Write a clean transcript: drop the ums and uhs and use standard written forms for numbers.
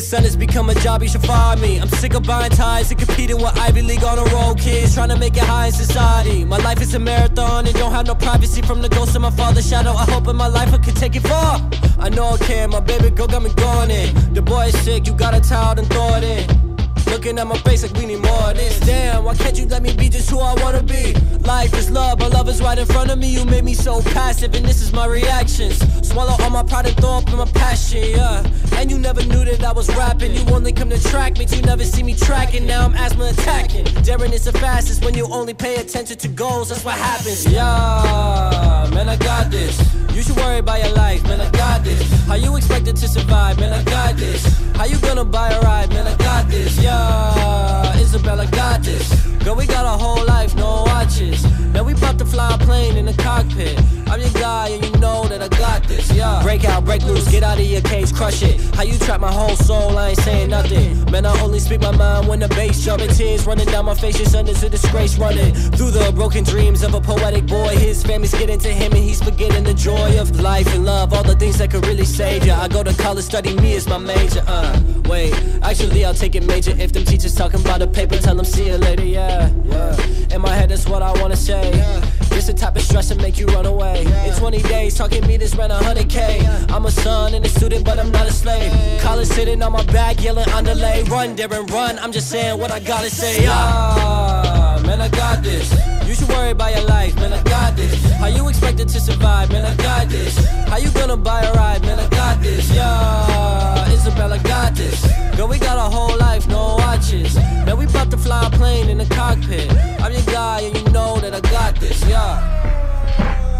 son, it's become a job, you should fire me. I'm sick of buying ties and competing with Ivy League on the road kids, trying to make it high in society. My life is a marathon and don't have no privacy from the ghost of my father's shadow. I hope in my life I can take it far. I know I can, my baby girl got me going in. The boy is sick, you got a towel and throw it in. Looking at my face like we need more of this. Damn, why can't you let me be just who I wanna be? Life is love, but love is right in front of me. You made me so passive and this is my reactions. Swallow all my pride and throw up in my passion, yeah. And you never knew that I was rapping. You only come to track me, you never see me tracking. Now I'm asthma attacking. Daring is the fastest when you only pay attention to goals. That's what happens, yeah. Man, I got this. You should worry about your life, man, I got this. How you expected to survive, man, I got this. How you gonna buy a ride, man, I got this. Yeah, Isabel, I got this. Girl, we got a whole life, no watches. Now we bout to fly a plane in the cockpit. I'm your guy and you know that I got this, yeah. Break out, break loose, get out of your cage, crush it. How you trap my whole soul, I ain't saying nothing. Man, I only speak my mind when the bass jumping. Tears running down my face, your son is a disgrace. Running through the broken dreams of a poetic boy. His family's getting to him and he's forgetting the joy of life and love, all the things that could really save ya. I go to college, study me as my major, wait, actually I'll take it major. If them teachers talking about the paper, tell them see you later, yeah. In my head, that's what I wanna say. This the type of stress that make you run away. In 20 days, talking me this ran 100K. I'm a son and a student, but I'm not a slave. College sitting on my back, yelling underlay. Run, Darren, run, I'm just saying what I gotta say. Man, I got this. You should worry about your life, man, I got this. How you expected to survive, man, I got this. How you gonna buy a ride, man, I got this. Yeah, Isabel, I got this. Girl, we got a whole life, no watches. Now we bout to fly a plane in the cockpit. I'm your guy and you know that I got this, yeah.